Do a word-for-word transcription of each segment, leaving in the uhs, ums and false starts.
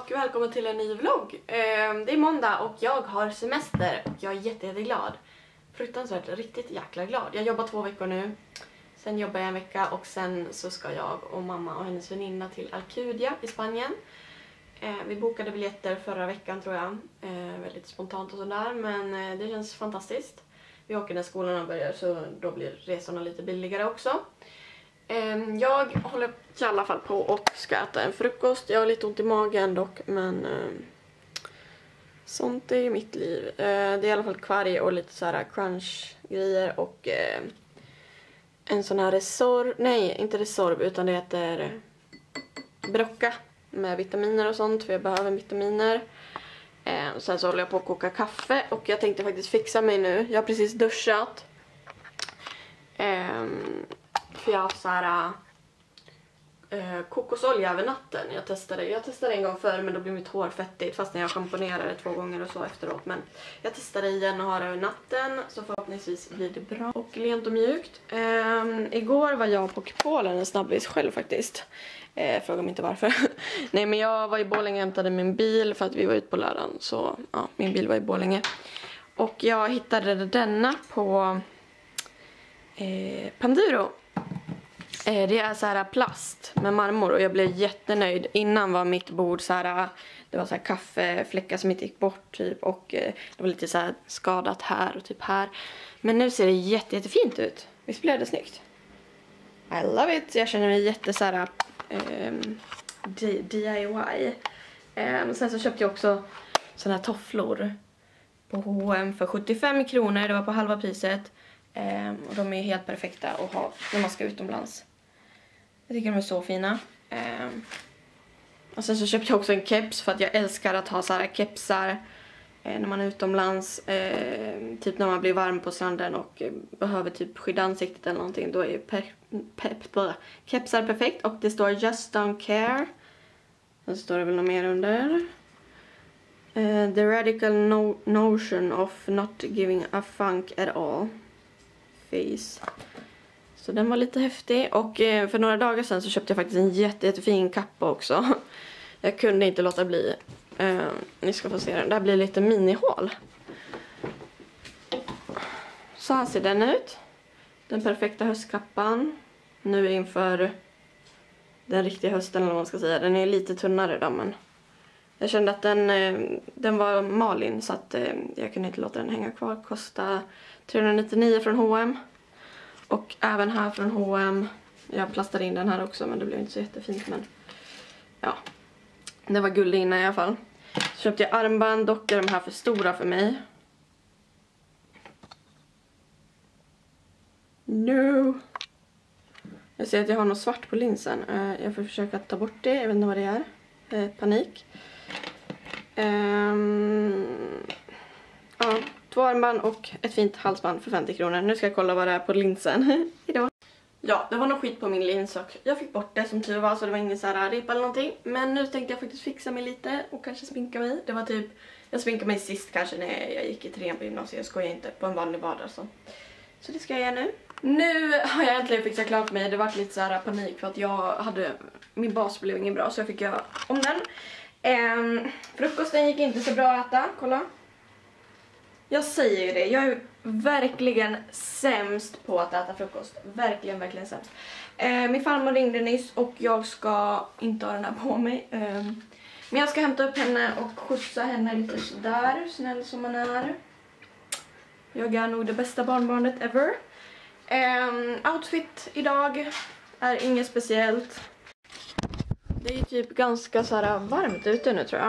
och välkommen till en ny vlogg. Det är måndag och jag har semester och jag är jätte, jätteglad. Fruktansvärt riktigt jäkla glad. Jag jobbar två veckor nu. Sen jobbar jag en vecka och sen så ska jag och mamma och hennes väninna till Alcudia i Spanien. Vi bokade biljetter förra veckan tror jag. Väldigt spontant och sådär, men det känns fantastiskt. Vi åker när skolan börjar så då blir resorna lite billigare också. Jag håller i alla fall på och ska äta en frukost. Jag har lite ont i magen dock, men eh, sånt är mitt liv. Eh, det är i alla fall kvarg och lite så här crunch-grejer och eh, en sån här Resorb, nej inte Resorb utan det heter Brocca med vitaminer och sånt för jag behöver vitaminer. Eh, sen så håller jag på att koka kaffe och jag tänkte faktiskt fixa mig nu. Jag har precis duschat. Eh, För jag har haft så här äh, kokosolja över natten. Jag testade, jag testade en gång förr men då blev mitt hår fettigt fast när jag schamponerade två gånger och så efteråt. Men jag testade igen och har det över natten så förhoppningsvis blir det bra och lent och mjukt. Ähm, igår var jag på Kupolen en snabbis själv faktiskt. Äh, fråga mig inte varför. Nej men jag var i Borlänge och hämtade min bil för att vi var ute på lördagen. Så ja, min bil var i Borlänge. Och jag hittade denna på eh, Panduro. Det är så här plast med marmor och jag blev jättenöjd. Innan var mitt bord så här, det var så här kaffefläckar som inte gick bort typ och det var lite så här skadat här och typ här. Men nu ser det jätte, jättefint ut. Visst blev det snyggt? I love it. Jag känner mig jätte så här um, D I Y. Um, sen så köpte jag också såna här tofflor på H och M för sjuttiofem kronor. Det var på halva priset. Um, och de är helt perfekta att ha när man ska utomlands. Jag tycker de är så fina. Um, och sen så köpte jag också en keps för att jag älskar att ha så här kepsar eh, när man är utomlands. Eh, typ när man blir varm på stranden och eh, behöver typ skydda ansiktet eller någonting. Då är per, per, kepsar perfekt. Och det står Just Don't Care. Sen står det väl något mer under. Uh, the radical no notion of not giving a funk at all. Face. Så den var lite häftig. Och eh, för några dagar sedan så köpte jag faktiskt en jätte, jättefin kappa också. Jag kunde inte låta bli. Eh, ni ska få se den. Där blir lite minihål. Så här ser den ut. Den perfekta höstkappan. Nu inför den riktiga hösten eller vad man ska säga. Den är lite tunnare då, men jag kände att den, eh, den var Malin så att eh, jag kunde inte låta den hänga kvar. Kostade trehundranittionio från H och M. Och även här från H och M. Jag plastade in den här också men det blev inte så jättefint. Men ja, det var guld innan i alla fall. Så köpte jag armband. Dock är de här för stora för mig. No. Jag ser att jag har något svart på linsen. Jag får försöka ta bort det. Jag vet inte vad det är. Panik. Um, ja. Två armband och ett fint halsband för femtio kronor. Nu ska jag kolla vad det är på linsen. Hejdå. Ja, det var nog skit på min lins och jag fick bort det som tur var så det var ingen så här rip eller någonting. Men nu tänkte jag faktiskt fixa mig lite och kanske sminka mig. Det var typ, jag sminkade mig sist kanske när jag gick i trean på gymnasiet. Jag skojar inte, på en vanlig vardag alltså. Så det ska jag göra nu. Nu har jag äntligen fixat klart mig. Det var lite så här panik för att jag hade, min bas blev ingen bra så jag fick göra om den. Ehm, frukosten gick inte så bra att äta, kolla. Jag säger ju det, jag är verkligen sämst på att äta frukost. Verkligen, verkligen sämst. Eh, min farmor ringde nyss och jag ska inte ha den här på mig. Eh, men jag ska hämta upp henne och skjutsa henne lite sådär, snäll som man är. Jag är nog det bästa barnbarnet ever. Eh, outfit idag är inget speciellt. Det är typ ganska så här varmt ute nu tror jag.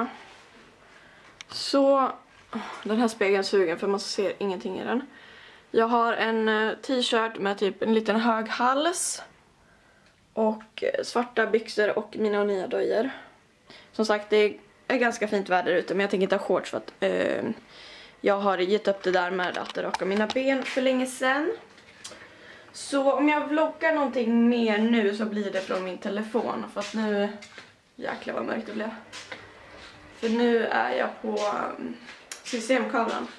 Så den här spegeln är sugen för man ser ingenting i den. Jag har en uh, t-shirt med typ en liten hög hals. Och uh, svarta byxor och mina nya dojor. Som sagt, det är, är ganska fint väder ute men jag tänker inte ha shorts för att uh, jag har gett upp det där med att raka mina ben för länge sedan. Så om jag vloggar någonting mer nu så blir det från min telefon. För att nu, jäklar vad mörkt det blev. För nu är jag på um, systemkameran.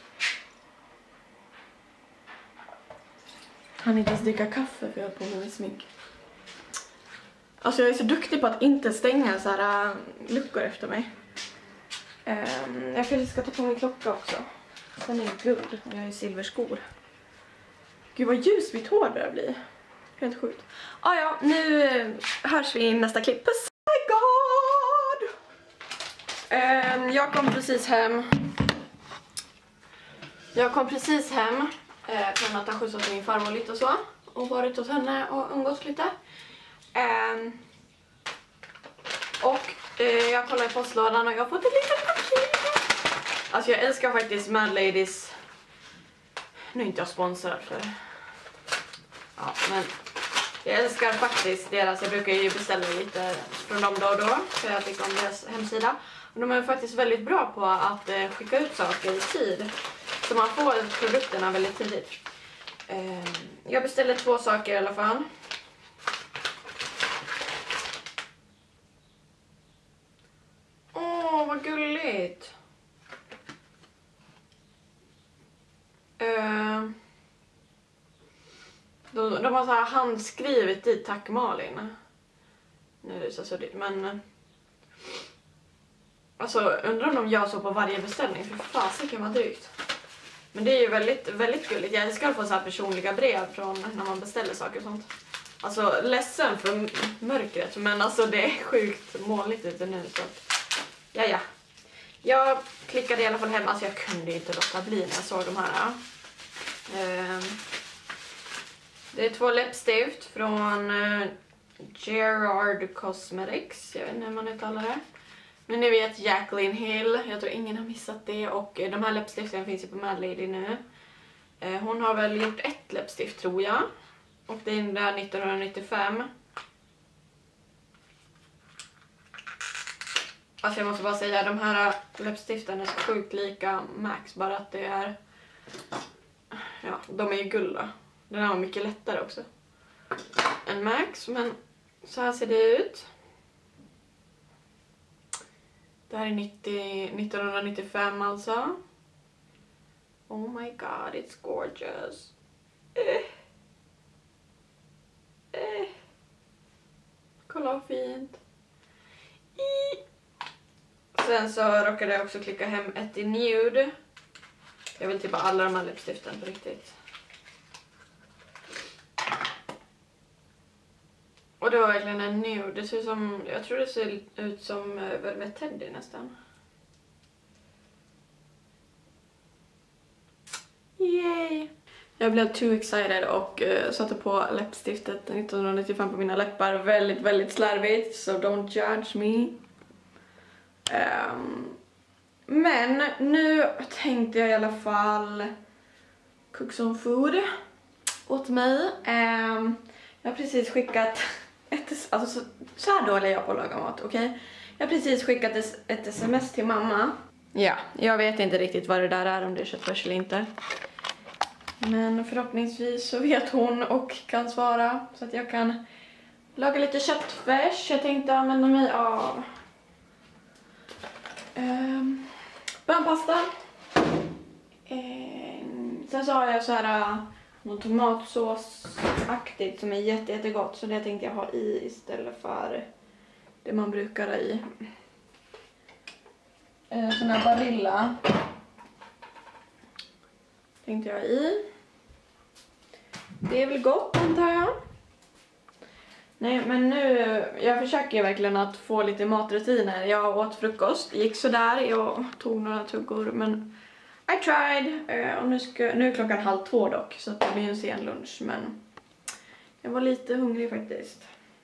Han inte ens dricka kaffe för jag har på mig smink. Alltså jag är så duktig på att inte stänga så här uh, luckor efter mig. Um, jag kanske ska ta på min klocka också. Den är ju guld och jag har ju silverskor. Gud vad ljus mitt hår börjar bli. Helt sjukt. Ah, ja, nu hörs vi i nästa klipp. Puss! Oh my god! Um, jag kom precis hem. Jag kom precis hem eh, från att ha skjutsat min farmor lite och så. Och varit hos henne och umgås lite. Um, och eh, jag kollar i postlådan och jag har fått ett litet paket. Alltså jag älskar faktiskt Mad Ladies. Nu är inte jag sponsrad för... Ja, men jag älskar faktiskt deras. Jag brukar ju beställa lite från dem då och då. För jag tycker om deras hemsida. Och de är faktiskt väldigt bra på att eh, skicka ut saker i tid. Så man får produkterna väldigt tidigt. Eh, jag beställde två saker i alla fall. Åh, vad gulligt. Eh, de, de har så här handskrivit i tack Malin. Nu är det så suddigt, men... Alltså, undrar om de gör så på varje beställning. För fasiken vad drygt. Men det är ju väldigt, väldigt gulligt. Jag älskar att få så här personliga brev från när man beställer saker och sånt. Alltså, ledsen för mörkret. Men alltså, det är sjukt molnigt ute nu. Så att, ja, ja. Jag klickade i alla fall hem. Alltså, jag kunde inte låta bli när jag såg de här. Uh, det är två läppstift från uh, Gerard Cosmetics. Jag vet inte hur man uttalar det. Men ni vet Jaclyn Hill, jag tror ingen har missat det. Och de här läppstiften finns ju på Mad Lady nu. Hon har väl gjort ett läppstift tror jag. Och det är där nittonhundranittiofem. Alltså jag måste bara säga, de här läppstiften är så sjukt lika Max. Bara att det är... Ja, de är ju gulda. Den här var mycket lättare också än Max, men så här ser det ut. Det här är nittio, nittonhundranittiofem alltså. Oh my god, it's gorgeous. Eh. Eh. Kolla vad fint. I. Sen så råkade jag också klicka hem ett i nude. Jag vill typ alla de här läppstiften på riktigt. Och det var verkligen en nude. Det ser som, jag tror det ser ut som Velvet Teddy nästan. Yay! Jag blev too excited och uh, satte på läppstiftet nittonhundranittiofem på mina läppar. Väldigt, väldigt slarvigt. So don't judge me. Um, men nu tänkte jag i alla fall cook some food åt mig. Um, jag har precis skickat... Ett, alltså så, så här dålig är jag på att laga mat, okej? Okay? Jag har precis skickat ett, ett sms till mamma. Ja, jag vet inte riktigt vad det där är, om det är köttfärs eller inte. Men förhoppningsvis så vet hon och kan svara. Så att jag kan laga lite köttfärs. Jag tänkte använda mig av um, bönpasta. Um, sen så har jag så här... Uh, någon tomatsåsaktigt som är jätte, jättegott. Så det tänkte jag ha i istället för det man brukar ha i. Eh, sån här Barilla tänkte jag i. Det är väl gott antar jag. Nej men nu, jag försöker verkligen att få lite matrutiner. Jag åt frukost, det gick sådär. Jag tog några tuggor men... I tried. Uh, och nu, ska, nu är klockan halv två dock. Så att det blir en sen lunch. Men jag var lite hungrig faktiskt.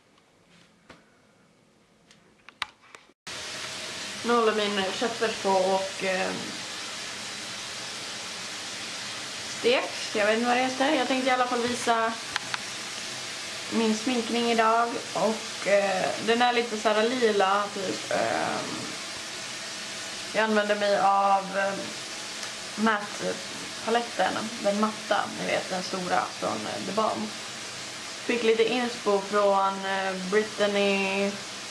Nu håller min köttfärs på och uh, stekt. Jag vet inte vad det heter. Jag tänkte i alla fall visa min sminkning idag. Och uh, den är lite så här lila typ. Uh, jag använder mig av... Uh, matte-paletten, den matta, ni vet den stora från The Balm. Fick lite inspo från Brittany,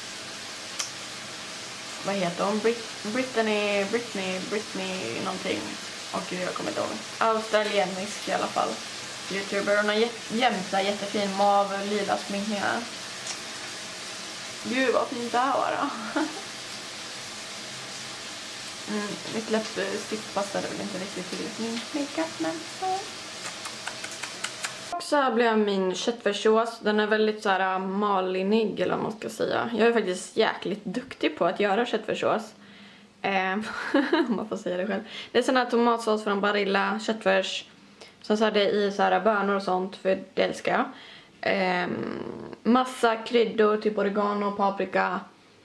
vad heter hon? Brit Brittany, Britney, Britney någonting. Och gud, jag kommer inte ihåg. Australiensisk i alla fall. YouTuber, hon har jämt jättefin mav, lila sminkningar. Gud vad fint det här var då. Mm, mitt läppstift passade väl inte riktigt till min makeup, men så. Och så här blev min köttfärssås. Den är väldigt så här malinig, eller vad man ska säga. Jag är faktiskt jäkligt duktig på att göra köttfärssås. Eh, om man får säga det själv. Det är sån här tomatsås från Barilla, köttfärs. Sen så är det i så här bönor och sånt, för det älskar jag. Eh, massa kryddor, typ oregano, paprika,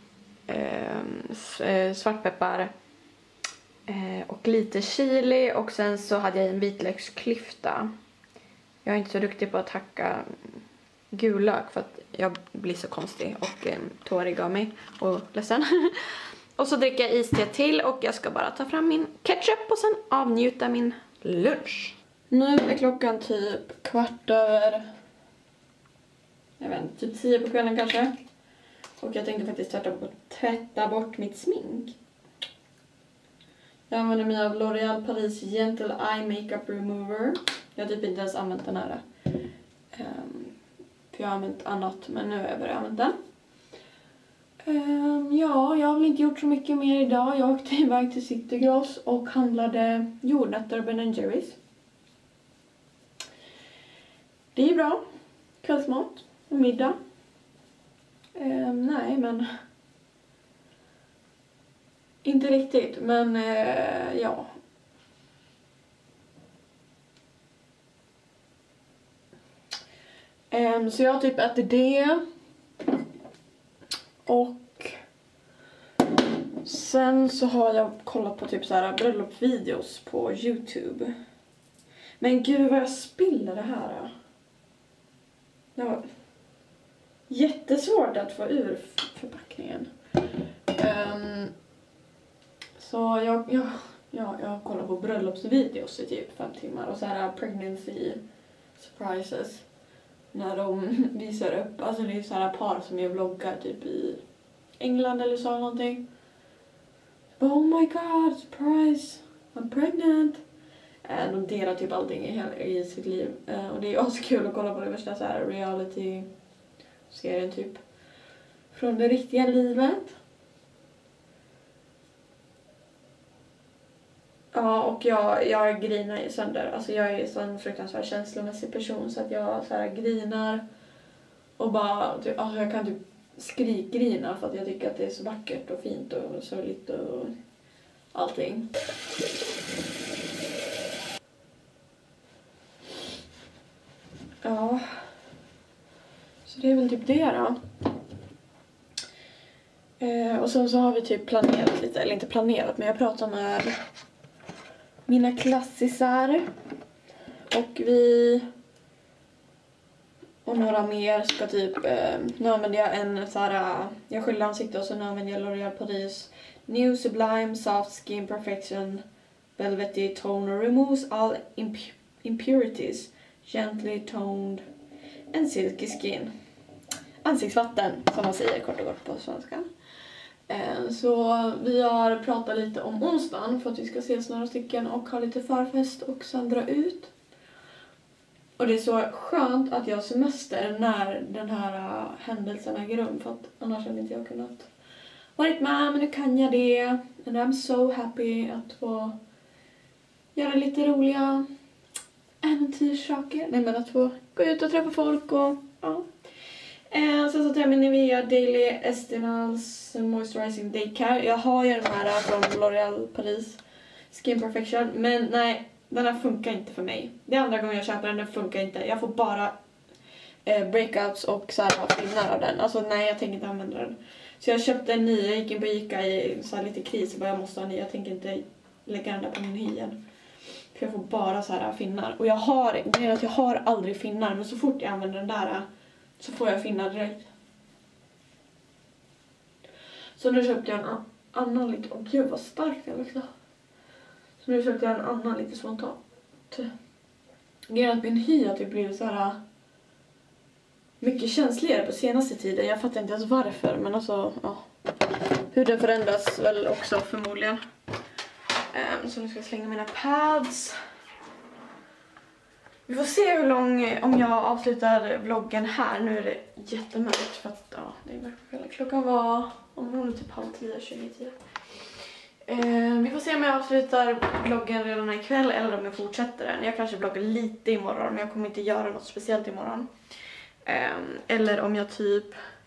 eh, svartpeppar. Eh, och lite chili. Och sen så hade jag en vitlöksklyfta. Jag är inte så duktig på att hacka gul lök för att jag blir så konstig och eh, tårig av mig och ledsen. Och så dricker jag iste till och jag ska bara ta fram min ketchup och sen avnjuta min lunch. Nu är klockan typ kvart över, jag vet inte, typ tio på kvällen kanske. Och jag tänkte faktiskt tvätta bort, tvätta bort mitt smink. Jag använder mig av L'Oréal Paris Gentle Eye Makeup Remover. Jag har typ inte ens använt den här. Um, för jag har använt annat, men nu har jag börjat använda den. Um, ja, jag har väl inte gjort så mycket mer idag. Jag åkte iväg till City Gross och handlade jordnötter och Ben and Jerry's. Det är bra. Kvällsmat och middag. Um, nej, men... Inte riktigt, men uh, ja... Um, så jag typ äter det. Och sen så har jag kollat på typ så här bröllopsvideos på YouTube. Men gud vad jag spiller det här. Det var jättesvårt att få ur förpackningen. Um, så jag, jag, ja, jag har kollat på bröllopsvideos i typ fem timmar. Och så här pregnancy surprises. När de visar upp, alltså det är så här par som är vloggar typ i England eller så någonting. Oh my god, surprise, I'm pregnant. De delar typ allting i, hela, i sitt liv. Och det är också kul att kolla på det värsta så här reality-serien typ. Från det riktiga livet. Ja, och jag, jag grinar ju sönder. Alltså jag är så en fruktansvärt känslomässig person så att jag så här grinar. Och bara, typ, alltså jag kan typ skrikgrina för att jag tycker att det är så vackert och fint och sorgligt och allting. Ja. Så det är väl typ det då. Eh, och sen så har vi typ planerat lite, eller inte planerat, men jag pratar med mina klassisar. Och vi och några mer ska typ, eh, nu använder jag en så här, jag skyller ansikte och så nu använder jag L'Oréal Paris New Sublime Soft Skin Perfection Velvety Toner removes all imp impurities, gently toned and silky skin. Ansiktsvatten som man säger kort och gott på svenska. Eh, så vi har pratat lite om onsdagen för att vi ska ses några stycken och ha lite förfest och sen dra ut. Och det är så skönt att jag har semester när den här uh, händelsen äger rum. För att annars hade inte jag kunnat varit med. Men nu kan jag det. And I'm so happy att få göra lite roliga äventyrssaker. Nej, men att få gå ut och träffa folk och ja. Eh, sen så tar jag min Nivea Daily Estinals Moisturizing Day Care. Jag har ju den här från L'Oréal Paris Skin Perfection. Men nej, den här funkar inte för mig. Det är andra gången jag köper den, den funkar inte. Jag får bara eh, breakouts och så här finnar av den. Alltså nej, jag tänker inte använda den. Så jag köpte en ny, jag gick in på Ica i så här lite kris och bara jag måste ha en ny. Jag tänker inte lägga den där på min hy igen. För jag får bara så här finnar. Och jag har, det är att jag har aldrig finnar, men så fort jag använder den där så får jag finnar direkt. Så nu köpte jag en annan lite, åh gud vad starkt det luktar. Så nu köpte jag en annan lite spontant. Grejen att min hy har typ blivit så här mycket känsligare på senaste tiden. Jag fattar inte ens varför, men alltså, ja. Huden förändras väl också förmodligen. Um, så nu ska jag slänga mina pads. Vi får se hur lång, om jag avslutar vloggen här. Nu är det jättemörkt för att, ja, det är mörkt. Klockan var, om hon är typ halv tio, tjugo tio. Eh, vi får se om jag avslutar vloggen redan ikväll eller om jag fortsätter den. Jag kanske vloggar lite imorgon, men jag kommer inte göra något speciellt imorgon. Eh, eller om jag typ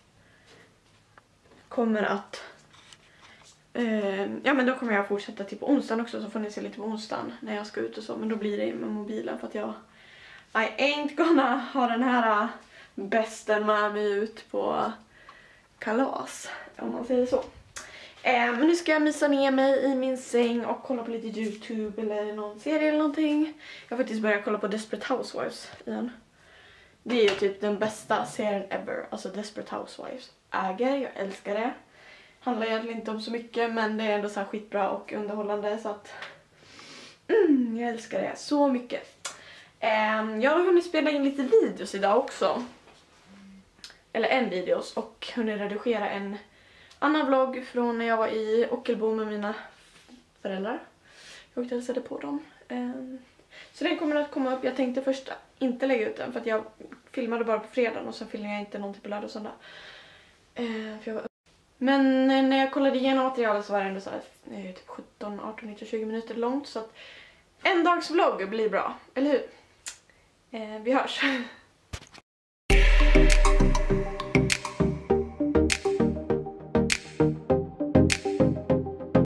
kommer att... Eh, ja, men då kommer jag fortsätta till på onsdagen också, så får ni se lite på onsdagen när jag ska ut och så. Men då blir det med mobilen för att jag... I ain't gonna ha den här bästen med mig ut på kalas, om man säger så. Eh, men nu ska jag mysa ner mig i min säng och kolla på lite YouTube eller någon serie eller någonting. Jag har faktiskt börjat kolla på Desperate Housewives igen. Det är ju typ den bästa serien ever, alltså Desperate Housewives. Äger, jag älskar det. Handlar egentligen inte om så mycket, men det är ändå så här skitbra och underhållande, så att mm, jag älskar det så mycket. Eh, jag har hunnit spela in lite videos idag också. Eller en videos och hunnit redigera en annan vlogg från när jag var i Ockelbo med mina föräldrar. Jag åkte och hälsade på dem. Um, så den kommer att komma upp. Jag tänkte först inte lägga ut den för att jag filmade bara på fredagen och sen filmade jag inte någonting på lördag och söndag. Uh, för jag var... Men när jag kollade igenom materialet så var det ändå så här, eh, typ sjutton, arton, nitton, tjugo minuter långt. Så att en dags vlogg blir bra, eller hur? Uh, vi hörs!